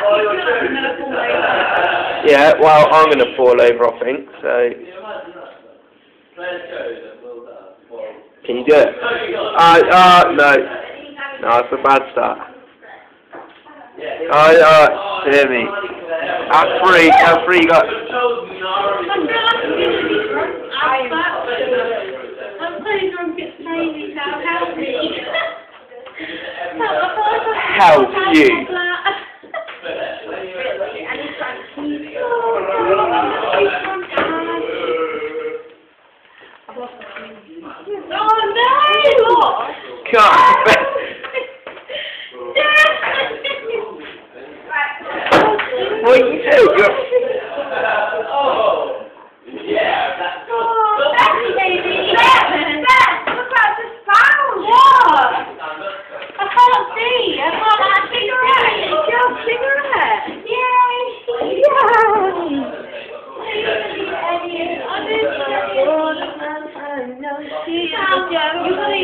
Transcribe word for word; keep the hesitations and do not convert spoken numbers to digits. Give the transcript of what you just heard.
Yeah, well, I'm going to fall over, I think, so... Can you do it? Uh, uh, no. No, it's a bad start. Oh, uh, hear me. At three, at three, you got... I'm pretty drunk, it's crazy now, help me. Help you. Oh no! God. What are you doing? You're... Oh, yeah. Oh, Becky, baby. Beth, Beth, look what I just found. What? I can't see. I can't see a cigarette. It's your cigarette. Yay. Yay. I didn't know.